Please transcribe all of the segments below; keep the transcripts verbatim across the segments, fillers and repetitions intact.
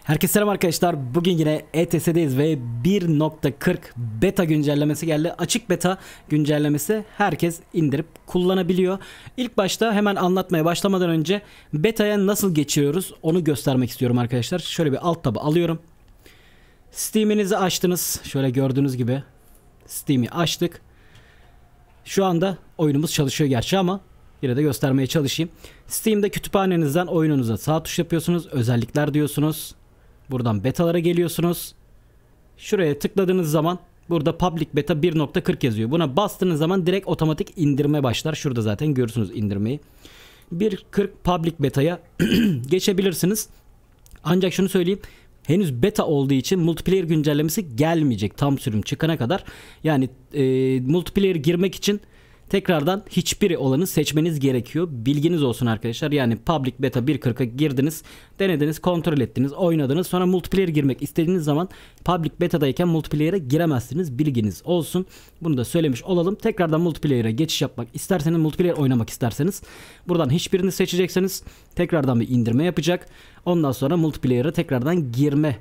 Herkese selam arkadaşlar. Bugün yine E T S'deyiz ve bir nokta kırk beta güncellemesi geldi. Açık beta güncellemesi, herkes indirip kullanabiliyor. İlk başta hemen anlatmaya başlamadan önce beta'ya nasıl geçiyoruz onu göstermek istiyorum arkadaşlar. Şöyle bir alt tabı alıyorum. Steam'inizi açtınız. Şöyle gördüğünüz gibi Steam'i açtık. Şu anda oyunumuz çalışıyor gerçi ama yine de göstermeye çalışayım. Steam'de kütüphanenizden oyununuza sağ tuş yapıyorsunuz. Özellikler diyorsunuz. Buradan betalara geliyorsunuz. Şuraya tıkladığınız zaman burada public beta bir nokta kırk yazıyor. Buna bastığınız zaman direkt otomatik indirme başlar. Şurada zaten görürsünüz indirmeyi. bir nokta kırk public beta'ya geçebilirsiniz. Ancak şunu söyleyeyim. Henüz beta olduğu için multiplayer güncellemesi gelmeyecek tam sürüm çıkana kadar. Yani e, multiplayer girmek için tekrardan hiçbiri olanı seçmeniz gerekiyor. Bilginiz olsun arkadaşlar. Yani public beta bir nokta kırka girdiniz, denediniz, kontrol ettiniz, oynadınız. Sonra multiplayer girmek istediğiniz zaman public beta'dayken multiplayer'e giremezsiniz. Bilginiz olsun. Bunu da söylemiş olalım. Tekrardan multiplayer'e geçiş yapmak isterseniz, multiplayer oynamak isterseniz buradan hiçbirini seçeceksiniz. Tekrardan bir indirme yapacak. Ondan sonra multiplayer'e tekrardan girme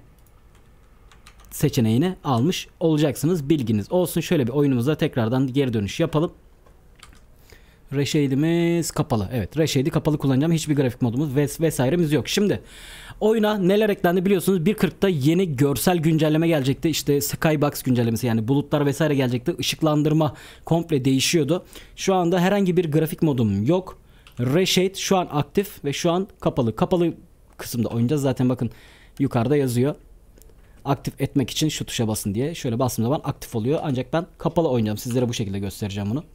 seçeneğini almış olacaksınız. Bilginiz olsun. Şöyle bir oyunumuza tekrardan geri dönüş yapalım. Reshade'imiz kapalı. Evet, Reshade'i kapalı kullanacağım. Hiçbir grafik modumuz ves vesairemiz yok. Şimdi oyuna neler eklendi biliyorsunuz. bir nokta kırkta yeni görsel güncelleme gelecekti. İşte Skybox güncellemesi, yani bulutlar vesaire gelecekti. Işıklandırma komple değişiyordu. Şu anda herhangi bir grafik modum yok. Reshade şu an aktif ve şu an kapalı. Kapalı kısımda oynayacağız. Zaten bakın yukarıda yazıyor. Aktif etmek için şu tuşa basın diye. Şöyle bastığım zaman aktif oluyor. Ancak ben kapalı oynayacağım. Sizlere bu şekilde göstereceğim bunu.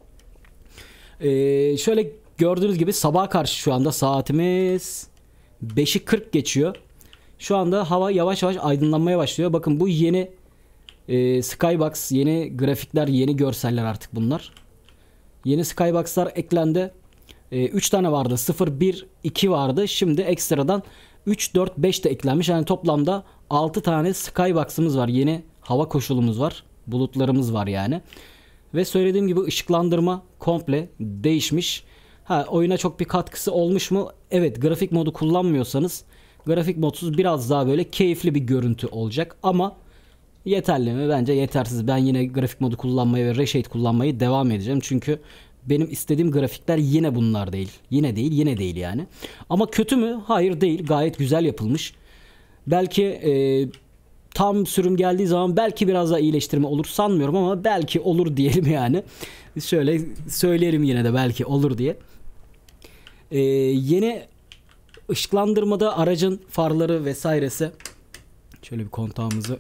Ee, şöyle gördüğünüz gibi sabaha karşı şu anda saatimiz beşi kırk geçiyor. Şu anda hava yavaş yavaş aydınlanmaya başlıyor. Bakın bu yeni e, Skybox, yeni grafikler, yeni görseller artık bunlar. Yeni Skybox'lar eklendi. üç e, tane vardı. sıfır, bir, iki vardı. Şimdi ekstradan üç, dört, beş de eklenmiş. Yani toplamda altı tane Skybox'ımız var. Yeni hava koşulumuz var. Bulutlarımız var yani. Ve söylediğim gibi ışıklandırma komple değişmiş. Ha, oyuna çok bir katkısı olmuş mu? Evet, grafik modu kullanmıyorsanız grafik modsuz biraz daha böyle keyifli bir görüntü olacak. Ama yeterli mi? Bence yetersiz. Ben yine grafik modu kullanmayı ve Reshade kullanmayı devam edeceğim. Çünkü benim istediğim grafikler yine bunlar değil. Yine değil, yine değil yani. Ama kötü mü? Hayır, değil. Gayet güzel yapılmış. Belki Eee tam sürüm geldiği zaman belki biraz daha iyileştirme olur sanmıyorum ama belki olur diyelim yani. Şöyle söyleyelim yine de belki olur diye. Ee, yeni ışıklandırmada aracın farları vesairesi. Şöyle bir kontağımızı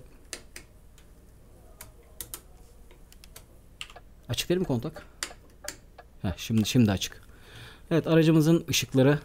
açık değil mi kontak? Heh, şimdi şimdi açık. Evet, aracımızın ışıkları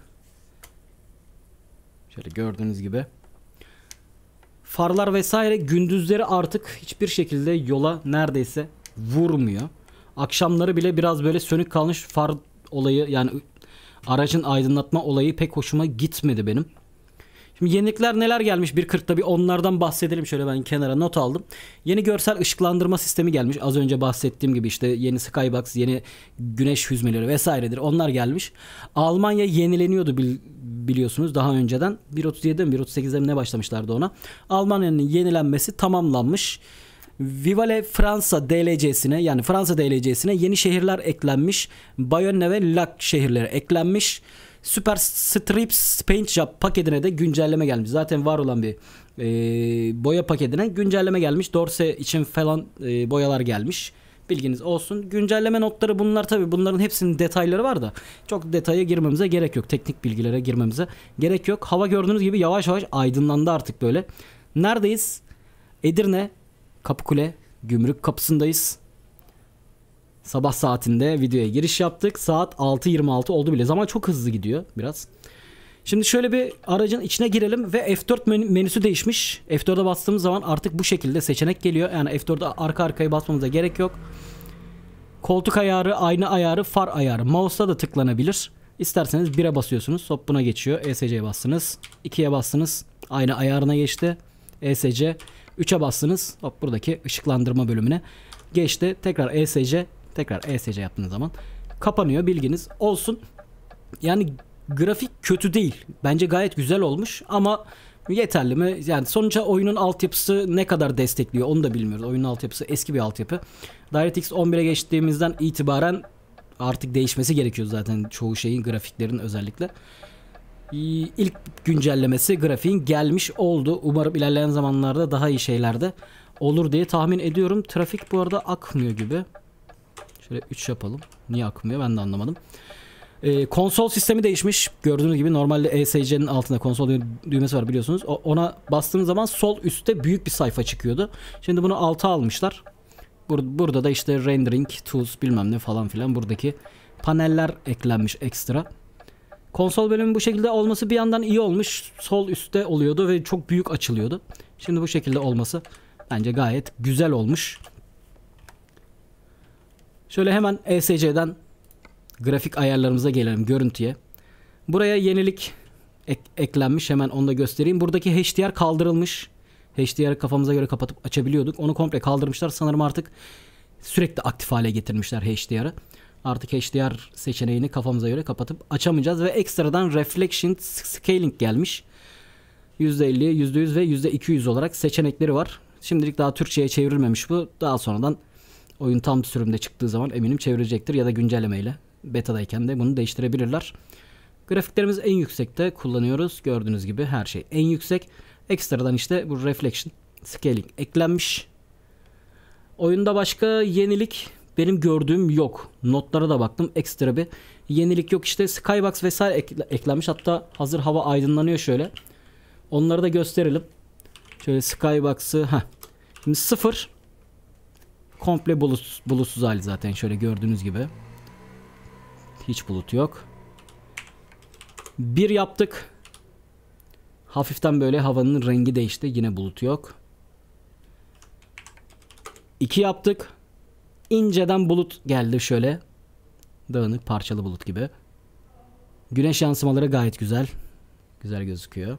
şöyle gördüğünüz gibi. Farlar vesaire gündüzleri artık hiçbir şekilde yola neredeyse vurmuyor. Akşamları bile biraz böyle sönük kalmış far olayı, yani aracın aydınlatma olayı pek hoşuma gitmedi benim. Şimdi yenilikler neler gelmiş bir nokta kırkta bir onlardan bahsedelim. Şöyle ben kenara not aldım. Yeni görsel ışıklandırma sistemi gelmiş. Az önce bahsettiğim gibi işte yeni Skybox, yeni güneş hüzmeleri vesairedir. Onlar gelmiş. Almanya yenileniyordu biliyorsunuz daha önceden. bir nokta otuz yedide mi bir nokta otuz sekizde mi ne başlamışlardı ona. Almanya'nın yenilenmesi tamamlanmış. Vivale Fransa D L C'sine, yani Fransa D L C'sine yeni şehirler eklenmiş. Bayonne ve Lac şehirleri eklenmiş. Super Strips Paint Job paketine de güncelleme gelmiş. Zaten var olan bir e, boya paketine güncelleme gelmiş. Dorse için falan e, boyalar gelmiş. Bilginiz olsun. Güncelleme notları bunlar tabi. Bunların hepsinin detayları var da çok detaya girmemize gerek yok. Teknik bilgilere girmemize gerek yok. Hava gördüğünüz gibi yavaş yavaş aydınlandı artık böyle. Neredeyiz? Edirne Kapıkule Gümrük kapısındayız. Sabah saatinde videoya giriş yaptık. Saat altı yirmi altı oldu bile. Zaman çok hızlı gidiyor biraz. Şimdi şöyle bir aracın içine girelim ve F dört menüsü değişmiş. F dört'e bastığımız zaman artık bu şekilde seçenek geliyor. Yani F dört'e arka arkaya basmamıza gerek yok. Koltuk ayarı, ayna ayarı, far ayarı. Mouse'la da tıklanabilir. İsterseniz bire basıyorsunuz. Hop buna geçiyor. E S C'ye bastınız. ikiye bastınız. Ayna ayarına geçti. E S C. üçe bastınız. Hop buradaki ışıklandırma bölümüne geçti. Tekrar E S C. Tekrar E S C yaptığınız zaman kapanıyor, bilginiz olsun. Yani grafik kötü değil. Bence gayet güzel olmuş ama Yeterli mi? Yani sonuçta oyunun altyapısı ne kadar destekliyor onu da bilmiyoruz. Oyunun altyapısı eski bir altyapı. DirectX on bire geçtiğimizden itibaren artık değişmesi gerekiyor zaten çoğu şeyin, grafiklerin özellikle. İlk güncellemesi grafiğin gelmiş oldu. Umarım ilerleyen zamanlarda daha iyi şeyler de olur diye tahmin ediyorum. Trafik bu arada akmıyor gibi. Şöyle üç yapalım. Niye akmıyor ben de anlamadım. Ee, konsol sistemi değişmiş. Gördüğünüz gibi normalde E S C'nin altında konsol düğmesi var biliyorsunuz. O, ona bastığınız zaman sol üstte büyük bir sayfa çıkıyordu. Şimdi bunu alta almışlar. Bur burada da işte rendering tools bilmem ne falan filan buradaki paneller eklenmiş ekstra. Konsol bölümü bu şekilde olması bir yandan iyi olmuş. Sol üstte oluyordu ve çok büyük açılıyordu. Şimdi bu şekilde olması bence gayet güzel olmuş. Şöyle hemen E S C'den grafik ayarlarımıza gelelim, görüntüye. Buraya yenilik ek eklenmiş, hemen onu da göstereyim. Buradaki H D R kaldırılmış. H D R'ı kafamıza göre kapatıp açabiliyorduk. Onu komple kaldırmışlar. Sanırım artık sürekli aktif hale getirmişler H D R'ı. Artık H D R seçeneğini kafamıza göre kapatıp açamayacağız ve ekstradan Reflection Scaling gelmiş. yüzde elli, yüzde yüz ve yüzde iki yüz olarak seçenekleri var. Şimdilik daha Türkçe'ye çevrilmemiş bu. Daha sonradan oyun tam sürümde çıktığı zaman eminim çevirecektir ya da güncellemeyle. Beta'dayken de bunu değiştirebilirler. Grafiklerimiz en yüksekte kullanıyoruz. Gördüğünüz gibi her şey en yüksek. Ekstradan işte bu Reflection Scaling eklenmiş. Oyunda başka yenilik benim gördüğüm yok. Notlara da baktım. Ekstra bir yenilik yok. İşte Skybox vesaire ekle eklenmiş. Hatta hazır hava aydınlanıyor şöyle. Onları da gösterelim. Şöyle Skybox'ı. Heh. Şimdi sıfır. Komple bulut, bulutsuz hali zaten. Şöyle gördüğünüz gibi. Hiç bulut yok. Bir yaptık. Hafiften böyle havanın rengi değişti. Yine bulut yok. İki yaptık. İnceden bulut geldi şöyle. Dağınık parçalı bulut gibi. Güneş yansımaları gayet güzel. Güzel gözüküyor.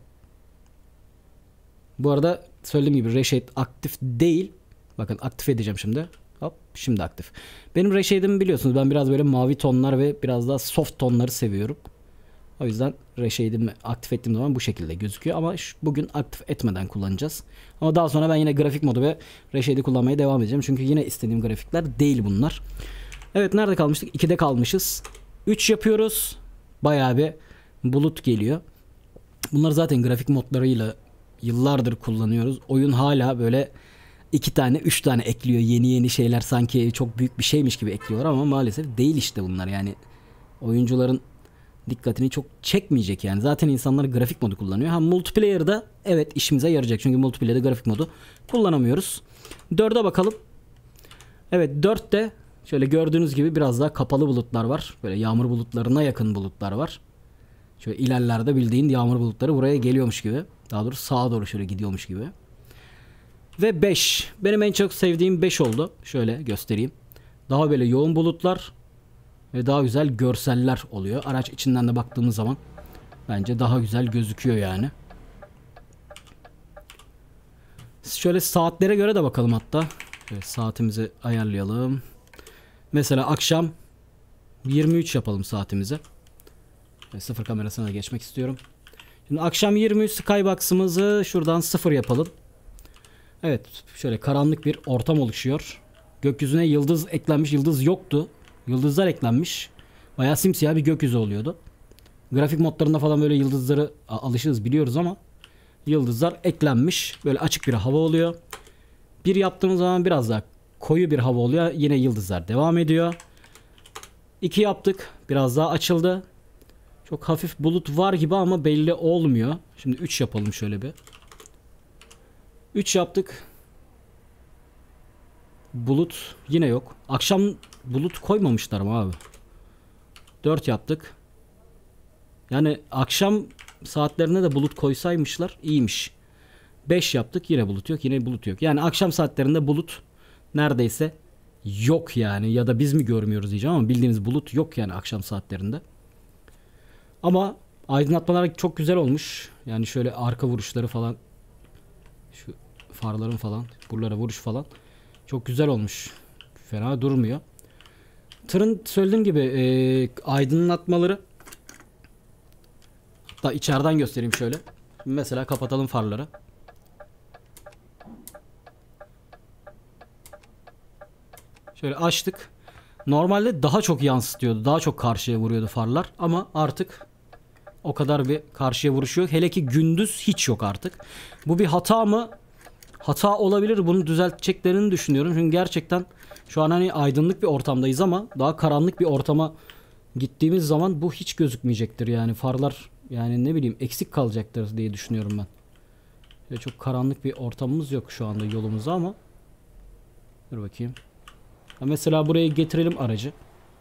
Bu arada söylediğim gibi reshade aktif değil. Bakın aktif edeceğim şimdi. Hop şimdi aktif. Benim reshade'imi biliyorsunuz. Ben biraz böyle mavi tonlar ve biraz daha soft tonları seviyorum. O yüzden reshade'imi aktif ettiğim zaman bu şekilde gözüküyor. Ama şu, bugün aktif etmeden kullanacağız. Ama daha sonra ben yine grafik modu ve reshade'i kullanmaya devam edeceğim. Çünkü yine istediğim grafikler değil bunlar. Evet, nerede kalmıştık? ikide kalmışız. üç yapıyoruz. Bayağı bir bulut geliyor. Bunları zaten grafik modlarıyla yıllardır kullanıyoruz. Oyun hala böyle iki tane üç tane ekliyor. Yeni yeni şeyler sanki çok büyük bir şeymiş gibi ekliyorlar ama maalesef değil işte bunlar. Yani oyuncuların dikkatini çok çekmeyecek yani. Zaten insanlar grafik modu kullanıyor. Ha, multiplayer'da evet işimize yarayacak. Çünkü multiplayer'da grafik modu kullanamıyoruz. dörde bakalım. Evet, dörtte şöyle gördüğünüz gibi biraz daha kapalı bulutlar var. Böyle yağmur bulutlarına yakın bulutlar var. Şöyle ilerlerde bildiğin yağmur bulutları buraya geliyormuş gibi. Daha doğrusu sağa doğru şöyle gidiyormuş gibi. Ve beş. Benim en çok sevdiğim beş oldu. Şöyle göstereyim. Daha böyle yoğun bulutlar ve daha güzel görseller oluyor. Araç içinden de baktığımız zaman bence daha güzel gözüküyor yani. Şöyle saatlere göre de bakalım hatta. Şöyle saatimizi ayarlayalım. Mesela akşam yirmi üç yapalım saatimizi. Ve sıfır kamerasına geçmek istiyorum. Şimdi akşam yirmi üç Skybox'ımızı şuradan sıfır yapalım. Evet, şöyle karanlık bir ortam oluşuyor. Gökyüzüne yıldız eklenmiş. Yıldız yoktu. Yıldızlar eklenmiş. Bayağı simsiyah bir gökyüzü oluyordu. Grafik modlarında falan böyle yıldızları alışırız biliyoruz ama yıldızlar eklenmiş. Böyle açık bir hava oluyor. Bir yaptığımız zaman biraz daha koyu bir hava oluyor. Yine yıldızlar devam ediyor. İki yaptık. Biraz daha açıldı. Çok hafif bulut var gibi ama belli olmuyor. Şimdi üç yapalım şöyle bir. üç yaptık. Bulut yine yok. Akşam bulut koymamışlar mı abi? dört yaptık. Yani akşam saatlerine de bulut koysaymışlar iyiymiş. beş yaptık, yine bulut yok, yine bulut yok. Yani akşam saatlerinde bulut neredeyse yok yani, ya da biz mi görmüyoruz diyeceğim ama bildiğiniz bulut yok yani akşam saatlerinde. Ama aydınlatmalar çok güzel olmuş. Yani şöyle arka vuruşları falan, şu farların falan, buralara vuruş falan çok güzel olmuş. Fena durmuyor. Tırın söylediğim gibi e, aydınlatmaları, hatta içeriden göstereyim şöyle. Mesela kapatalım farları. Şöyle açtık. Normalde daha çok yansıtıyordu. Daha çok karşıya vuruyordu farlar. Ama artık o kadar bir karşıya vuruşu yok. Hele ki gündüz hiç yok artık. Bu bir hata mı? Hata olabilir. Bunu düzelteceklerini düşünüyorum. Çünkü gerçekten şu an hani aydınlık bir ortamdayız ama daha karanlık bir ortama gittiğimiz zaman bu hiç gözükmeyecektir. Yani farlar yani ne bileyim eksik kalacaktır diye düşünüyorum ben. Böyle çok karanlık bir ortamımız yok şu anda yolumuzda ama. Dur bakayım. Mesela buraya getirelim aracı.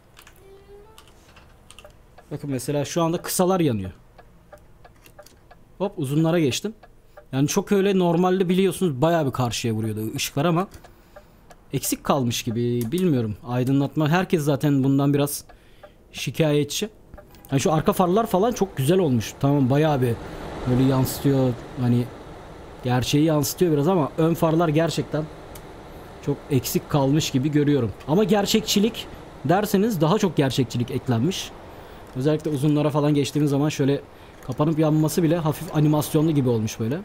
Bakın mesela şu anda kısalar yanıyor. Hop uzunlara geçtim. Yani çok öyle normalde biliyorsunuz bayağı bir karşıya vuruyordu ışıklar ama eksik kalmış gibi, bilmiyorum. Aydınlatma, herkes zaten bundan biraz şikayetçi. Yani şu arka farlar falan çok güzel olmuş. Tamam bayağı bir böyle yansıtıyor. Hani gerçeği yansıtıyor biraz ama ön farlar gerçekten çok eksik kalmış gibi görüyorum. Ama gerçekçilik derseniz daha çok gerçekçilik eklenmiş. Özellikle uzunlara falan geçtiğimiz zaman şöyle kapanıp yanması bile hafif animasyonlu gibi olmuş böyle.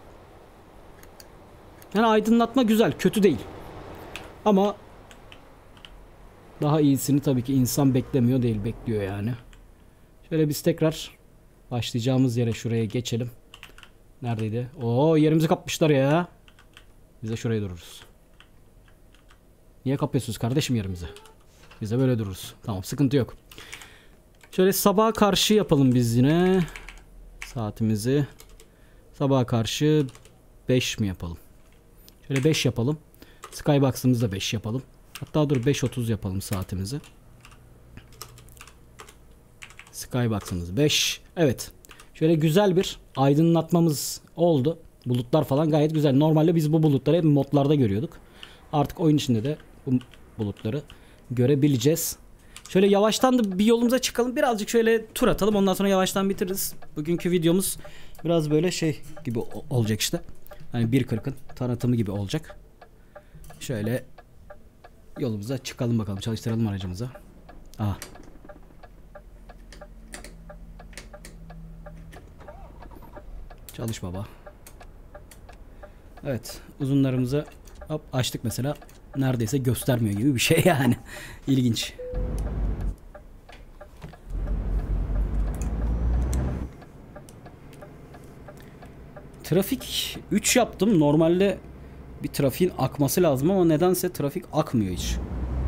Yani aydınlatma güzel, kötü değil. Ama daha iyisini tabii ki insan beklemiyor değil, bekliyor yani. Şöyle biz tekrar başlayacağımız yere şuraya geçelim. Neredeydi? Oo, yerimizi kapmışlar ya. Biz de şuraya dururuz. Niye kapıyorsunuz kardeşim yerimizi? Biz de böyle dururuz. Tamam, sıkıntı yok. Şöyle sabaha karşı yapalım biz yine. Saatimizi. Sabaha karşı beş mi yapalım? Şöyle beş yapalım. Skybox'ımızı da beş yapalım. Hatta dur beş otuz yapalım saatimizi. Skybox'ımız beş. Evet. Şöyle güzel bir aydınlatmamız oldu. Bulutlar falan gayet güzel. Normalde biz bu bulutları hep modlarda görüyorduk. Artık oyun içinde de bu bulutları görebileceğiz. Şöyle yavaştan da bir yolumuza çıkalım. Birazcık şöyle tur atalım. Ondan sonra yavaştan bitiririz. Bugünkü videomuz biraz böyle şey gibi olacak işte. Hani bir kırkın tanıtımı gibi olacak. Şöyle yolumuza çıkalım bakalım. Çalıştıralım aracımızı. Aha. Çalış baba. Evet. Uzunlarımızı hop açtık mesela. Neredeyse göstermiyor gibi bir şey yani. İlginç. Trafik üç yaptım. Normalde bir trafiğin akması lazım ama nedense trafik akmıyor hiç.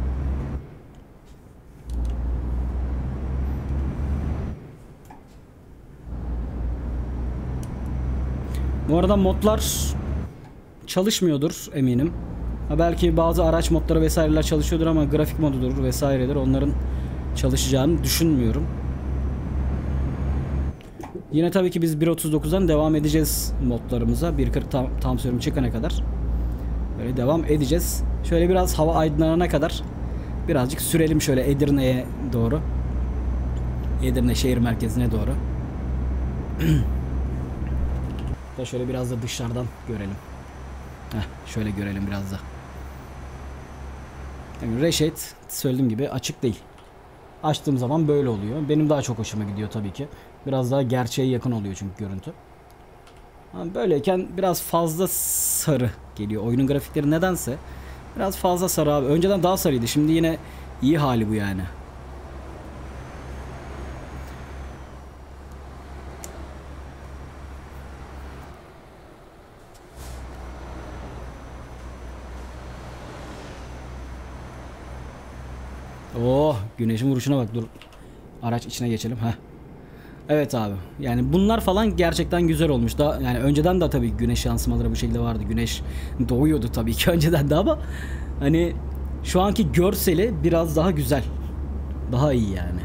Bu arada modlar çalışmıyordur eminim. Ha belki bazı araç modları vesaireler çalışıyordur ama grafik modudur vesairedir. Onların çalışacağını düşünmüyorum. Yine tabii ki biz bir otuz dokuzdan devam edeceğiz modlarımıza. bir kırk tam, tam sürüm çıkana kadar. Böyle devam edeceğiz. Şöyle biraz hava aydınlanana kadar birazcık sürelim şöyle Edirne'ye doğru. Edirne şehir merkezine doğru. Da şöyle biraz da dışarıdan görelim. Heh, şöyle görelim biraz da. Yani reşet söylediğim gibi açık değil. Açtığım zaman böyle oluyor. Benim daha çok hoşuma gidiyor tabii ki. Biraz daha gerçeğe yakın oluyor çünkü görüntü. Ama böyleyken biraz fazla sarı geliyor. Oyunun grafikleri nedense biraz fazla sarı abi. Önceden daha sarıydı. Şimdi yine iyi hali bu yani. Oh, güneşin vuruşuna bak. Dur. Araç içine geçelim. Heh. Evet abi. Yani bunlar falan gerçekten güzel olmuş. Daha yani önceden de tabii güneş yansımaları bu şekilde vardı. Güneş doğuyordu tabii ki önceden de ama hani şu anki görseli biraz daha güzel. Daha iyi yani.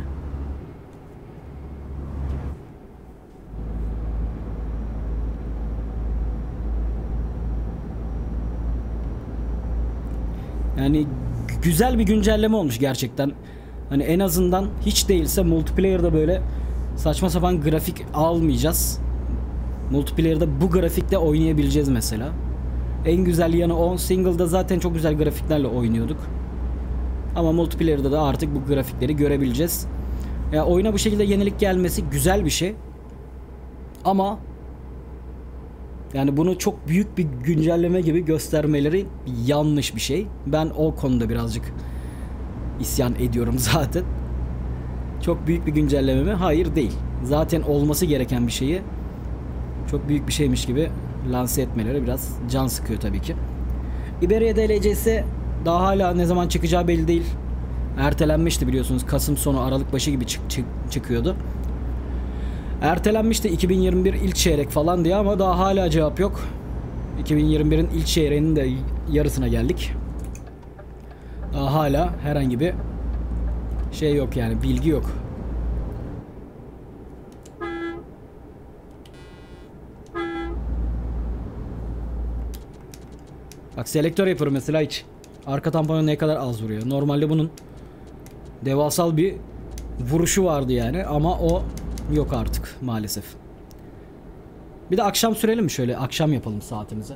Yani güzel bir güncelleme olmuş gerçekten. Hani en azından hiç değilse multiplayer'da böyle saçma sapan grafik almayacağız. Multiplayer'da bu grafikle oynayabileceğiz mesela. En güzel yanı o. Single'da zaten çok güzel grafiklerle oynuyorduk. Ama multiplayer'da da artık bu grafikleri görebileceğiz. Ya oyuna bu şekilde yenilik gelmesi güzel bir şey. Ama Yani bunu çok büyük bir güncelleme gibi göstermeleri yanlış bir şey. Ben o konuda birazcık isyan ediyorum zaten. Çok büyük bir güncelleme mi? Hayır, değil. Zaten olması gereken bir şeyi çok büyük bir şeymiş gibi lanse etmeleri biraz can sıkıyor tabii ki. Iberia D L C ise daha hala ne zaman çıkacağı belli değil. Ertelenmişti biliyorsunuz. Kasım sonu Aralık başı gibi çık çık çıkıyordu. Ertelenmişti iki bin yirmi bir ilk çeyrek falan diye ama daha hala cevap yok. iki bin yirmi birin ilk çeyreğinin de yarısına geldik. Daha hala herhangi bir şey yok, yani bilgi yok. Bak selektör yapıyorum mesela, hiç. Arka tamponu ne kadar az vuruyor. Normalde bunun devasal bir vuruşu vardı yani ama o yok artık maalesef. Bir de akşam sürelim mi şöyle? Akşam yapalım saatimize.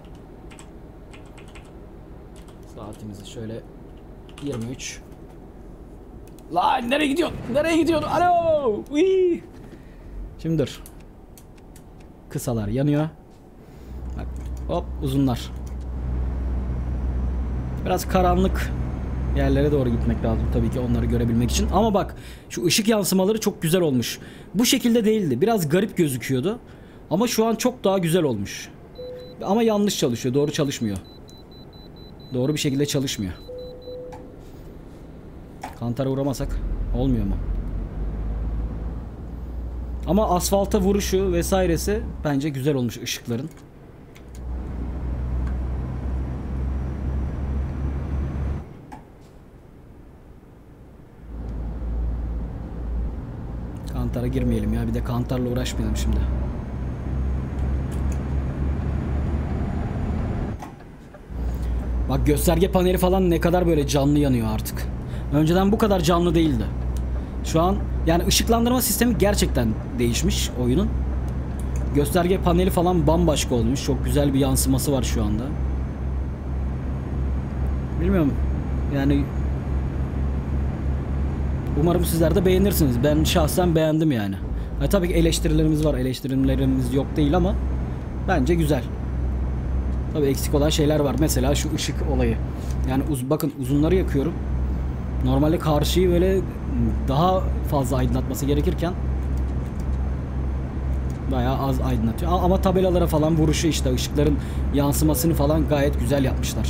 Saatimizi şöyle yirmi üç. Lan nereye gidiyorsun? Nereye gidiyorsun? Alo! Uy! Şimdi dur. Kısalar yanıyor. Bak hop, uzunlar. Biraz karanlık yerlere doğru gitmek lazım tabii ki onları görebilmek için. Ama bak şu ışık yansımaları çok güzel olmuş. Bu şekilde değildi. Biraz garip gözüküyordu. Ama şu an çok daha güzel olmuş. Ama yanlış çalışıyor. Doğru çalışmıyor. Doğru bir şekilde çalışmıyor. Kantara uğramasak olmuyor mu? Ama asfalta vuruşu vesairesi bence güzel olmuş ışıkların. Kantara girmeyelim ya. Bir de kantarla uğraşmayalım şimdi. Bak gösterge paneli falan ne kadar böyle canlı yanıyor artık. Önceden bu kadar canlı değildi. Şu an yani ışıklandırma sistemi gerçekten değişmiş oyunun. Gösterge paneli falan bambaşka olmuş. Çok güzel bir yansıması var şu anda. Bilmiyorum. Yani umarım sizler de beğenirsiniz. Ben şahsen beğendim yani. Ha, tabii ki eleştirilerimiz var. Eleştirilerimiz yok değil ama bence güzel. Tabii eksik olan şeyler var. Mesela şu ışık olayı. Yani uz bakın uzunları yakıyorum. Normalde karşıyı böyle daha fazla aydınlatması gerekirken bayağı az aydınlatıyor. Ama tabelalara falan vuruşu, işte ışıkların yansımasını falan gayet güzel yapmışlar.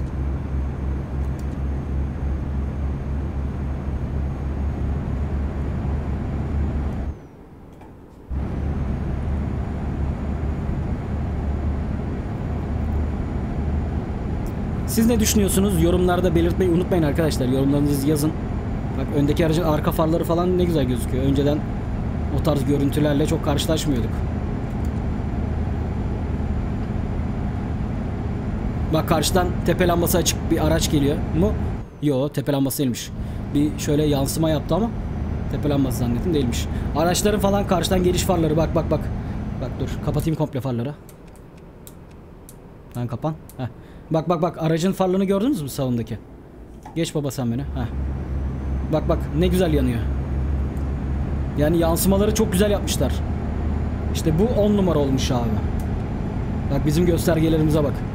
Siz ne düşünüyorsunuz? Yorumlarda belirtmeyi unutmayın arkadaşlar. Yorumlarınızı yazın. Bak öndeki aracın arka farları falan ne güzel gözüküyor. Önceden o tarz görüntülerle çok karşılaşmıyorduk. Bak karşıdan tepe lambası açık bir araç geliyor mu? Yo, tepe lambası değilmiş. Bir şöyle yansıma yaptı ama tepe lambası zannettim, değilmiş. Araçların falan karşıdan geliş farları, bak bak bak. Bak dur kapatayım komple farları. Lan kapan. Heh. Bak bak bak, aracın farlarını gördünüz mü sağındaki? Geç baba sen beni. Heh. Bak bak ne güzel yanıyor. Yani yansımaları çok güzel yapmışlar. İşte bu on numara olmuş abi. Bak bizim göstergelerimize bak.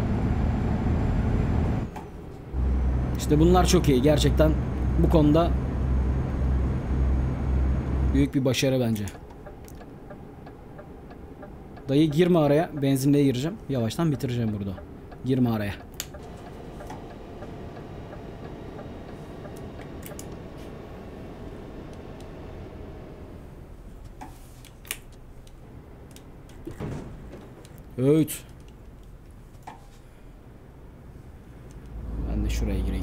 İşte bunlar çok iyi. Gerçekten bu konuda büyük bir başarı bence. Dayı girme araya. Benzinliğe gireceğim. Yavaştan bitireceğim burada. Girme araya. Evet. Ben de şuraya gireyim.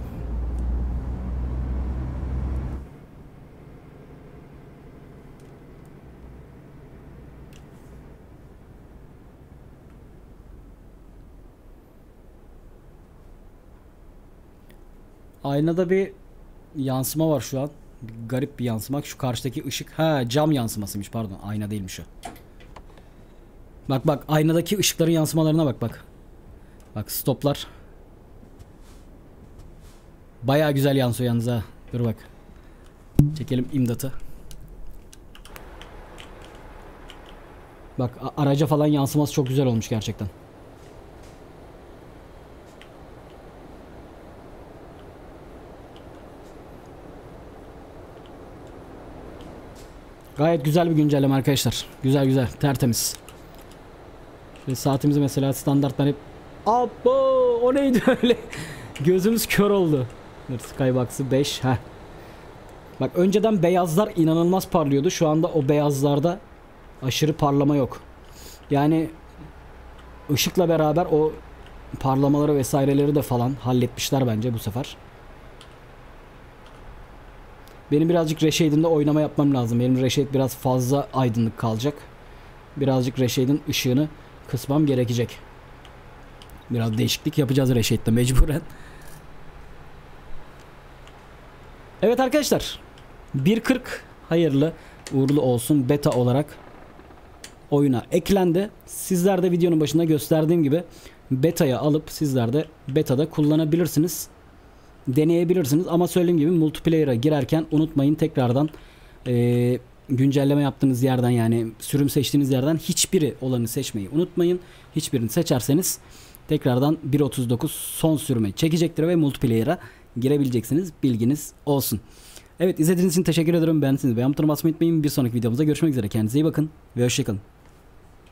Aynada bir yansıma var şu an. Bir garip bir yansıma. Şu karşıdaki ışık. Ha, cam yansımasıymış, pardon. Ayna değilmiş o. Bak bak, aynadaki ışıkların yansımalarına bak bak. Bak stoplar. Bayağı güzel yansıyor yalnız ha. Dur bak. Çekelim imdatı. Bak araca falan yansıması çok güzel olmuş gerçekten. Gayet güzel bir güncelleme arkadaşlar. Güzel güzel, tertemiz. Şimdi saatimizi mesela standarttan hep... Abo, o neydi öyle? Gözümüz kör oldu. Skybox'ı beş. Heh. Bak önceden beyazlar inanılmaz parlıyordu. Şu anda o beyazlarda aşırı parlama yok. Yani ışıkla beraber o parlamaları vesaireleri de falan halletmişler bence bu sefer. Benim birazcık reshading'de oynama yapmam lazım. Benim reshade biraz fazla aydınlık kalacak. Birazcık reshade'in ışığını kısmam gerekecek. Biraz değişiklik yapacağız reshade'de mecburen. Evet arkadaşlar. bir kırk hayırlı uğurlu olsun beta olarak oyuna eklendi. Sizler de videonun başında gösterdiğim gibi beta'ya alıp sizler de beta'da kullanabilirsiniz. Deneyebilirsiniz ama söylediğim gibi multiplayer'a girerken unutmayın tekrardan e, güncelleme yaptığınız yerden, yani sürüm seçtiğiniz yerden hiçbiri olanı seçmeyi unutmayın. Hiçbirini seçerseniz tekrardan bir nokta otuz dokuz son sürümü çekecektir ve multiplayer'a girebileceksiniz. Bilginiz olsun. Evet, izlediğiniz için teşekkür ederim. Beğendiyseniz beğen butonuna basmayı unutmayın. Bir sonraki videomuzda görüşmek üzere. Kendinize iyi bakın ve hoşçakalın.